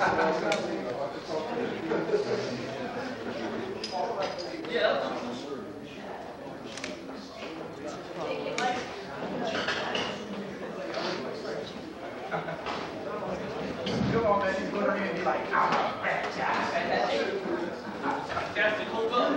Come on, man, he's going to be like, I'm a franchise. That's the whole book.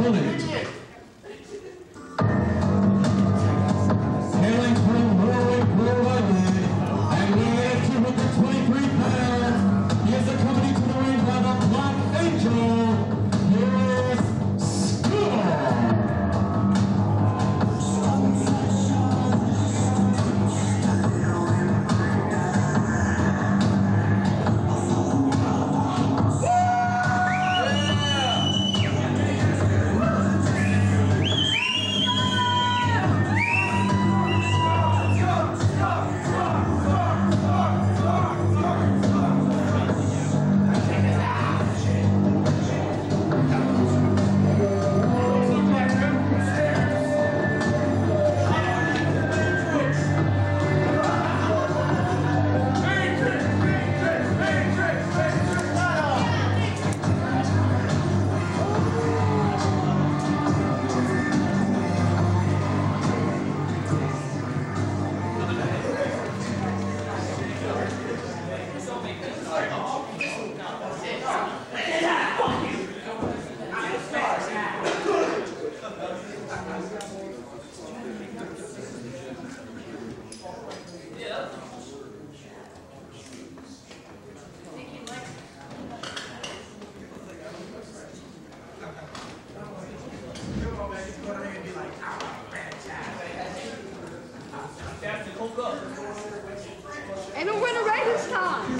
opponent. Hailing from Warwick, Rhode Island, and weighing in at 223 pounds, he is accompanied to the ring by the Black Angel, Lewis Scott. And we're winning right this time.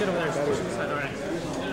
get over there. Push this side, all right.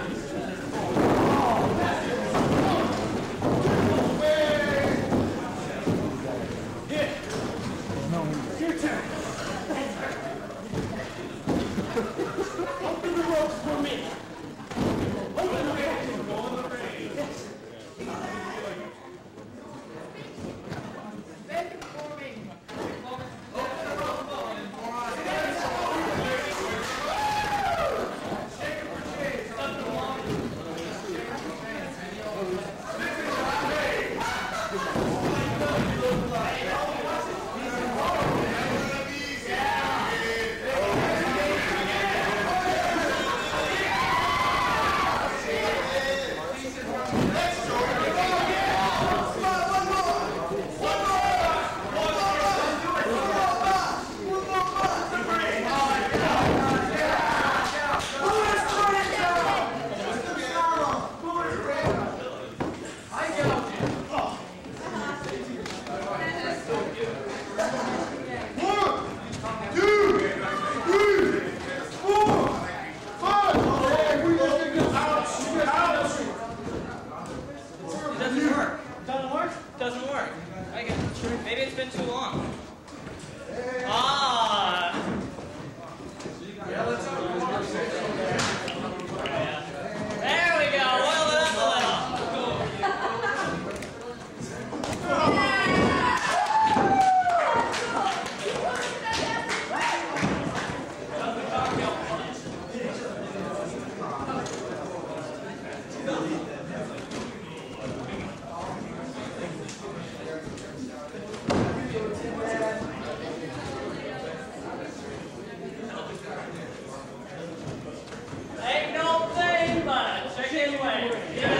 Maybe it's been too long. There we go. Oil it up a little. Ain't no thing but a chicken wing.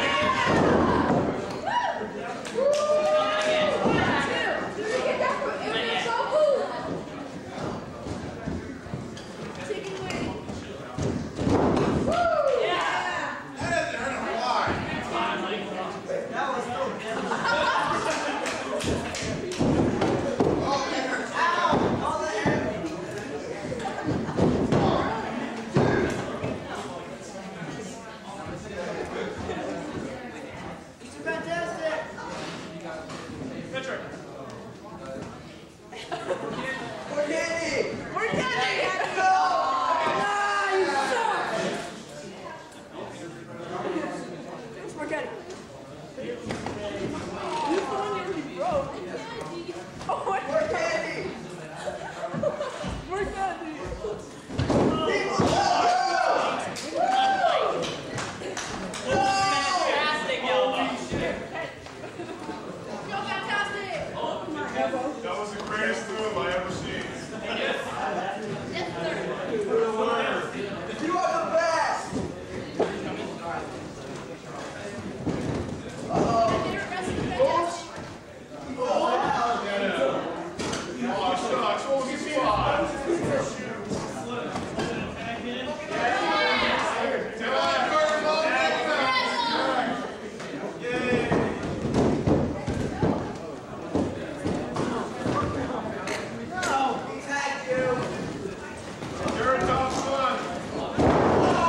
That was the greatest move I ever seen. You are the best! You're a tough son.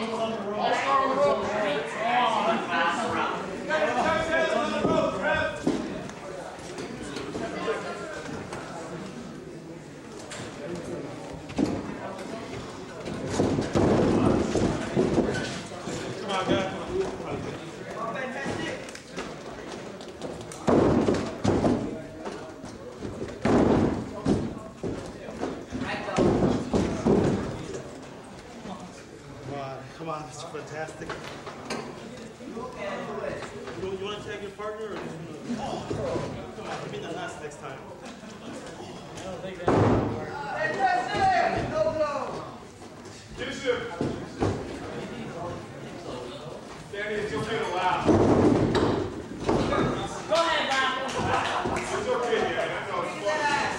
Come on, Mr. Fantastic. You want to tag your partner or just come on, give me the last next time. I don't think that's gonna work. Yusuf! Danny, it's okay to laugh. Go ahead, Ralph. It's okay, yeah, I know it's fun.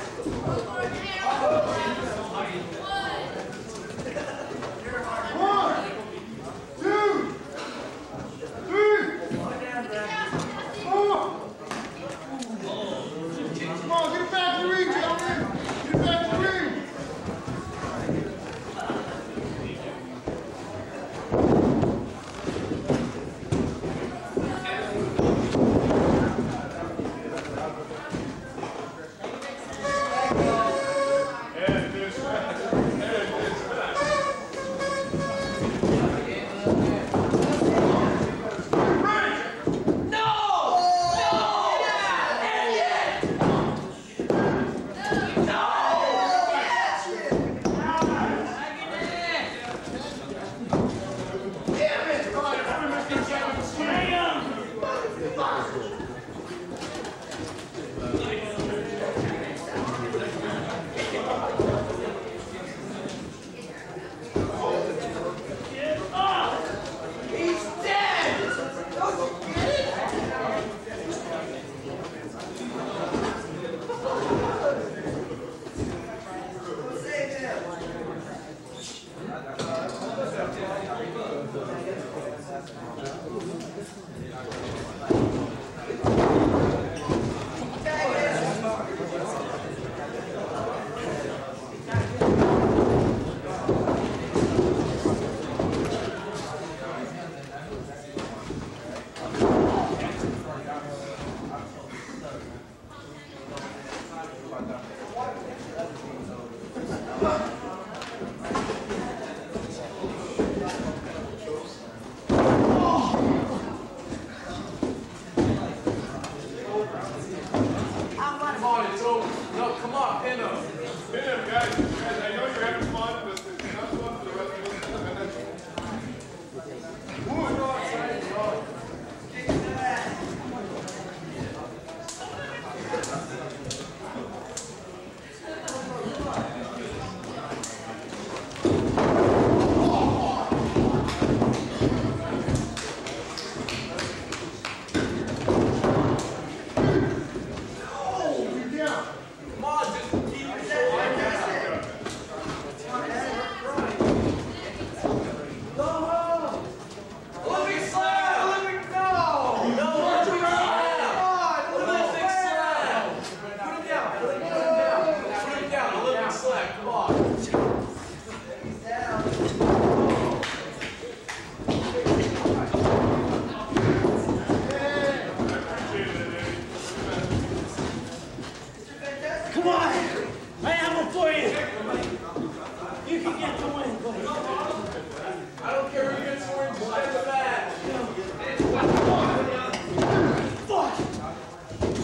Come on, get back to the ring, gentlemen! Get back to the ring!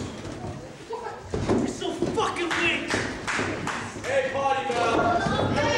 Hey, party, man.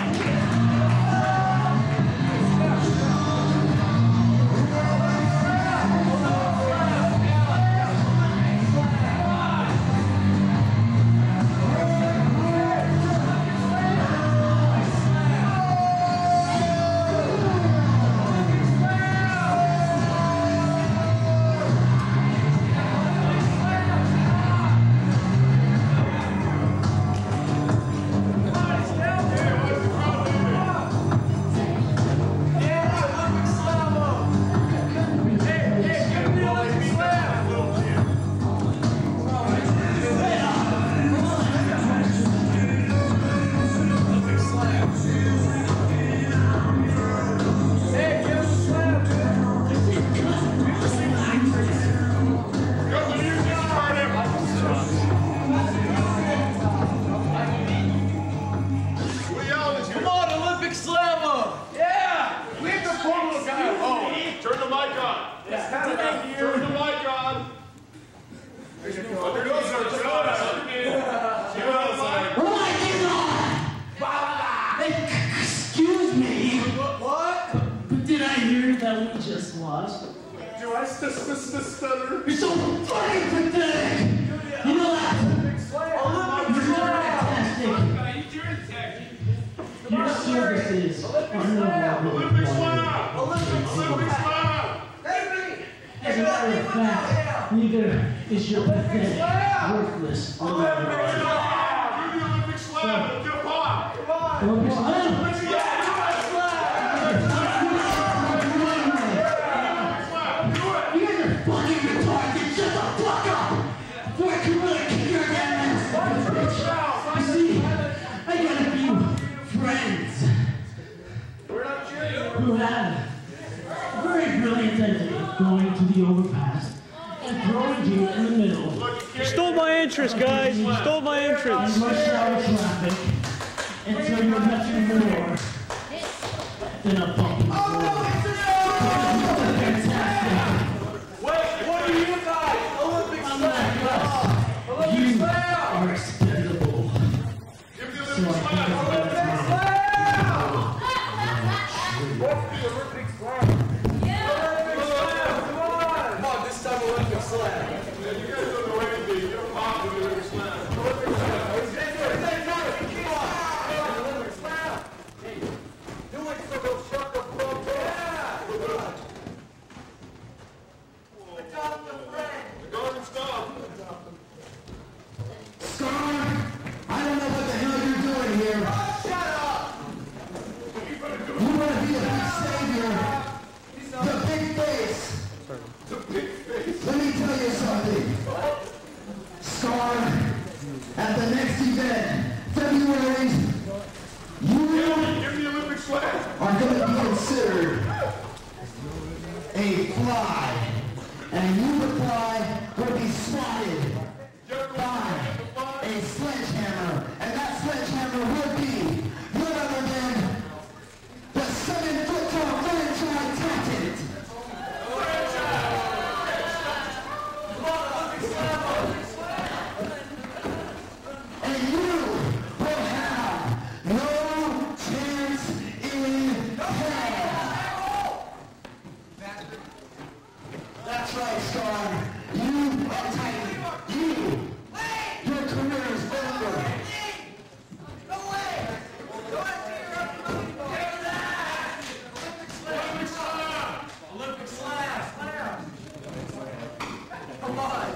Excuse me. What? But did I hear that we just lost? Do I stutter? You're so fucking pathetic. You know that? You're fantastic. Your services are no longer required. Olympic slam! As a matter of fact, neither is your pathetic, worthless Olympic Olympic slam! Jump on! Olympic slam! You guys are fucking retarded! Shut the fuck up! Before I can really kick your ass! Bitch! You see, I got a few friends who have a very brilliant idea of going to the overpass and throwing you in the middle. You stole my interest, guys. You stole my interest. Rush hour traffic until you're nothing more than a bumpy road. Fantastic. What are you guys? Olympic slam! You are expendable. Give the So Olympic I think slam! it's What's the Olympic slam? Come on, this time Olympic slam. You guys don't know anything. You don't pop the Olympic slam. Olympic slam. Olympic slam. Hey, do it so they'll shut the fuck up. Adopt a friend. Garden stop. Scar, I don't know what the hell you're doing here. Shut up. You want to be a big savior. The big face. The big face. Let me tell you something. Scar, at the next event, February, you Give me the Olympic slam. are going to be considered a fly. And you, the fly, will be swatted by a sledgehammer. And that sledgehammer will be none other than the 7-foot-tall franchise captain. And you will have no chance in hell. That's right, Scar. You are tight. Your career is over. Olympic slam. Come on.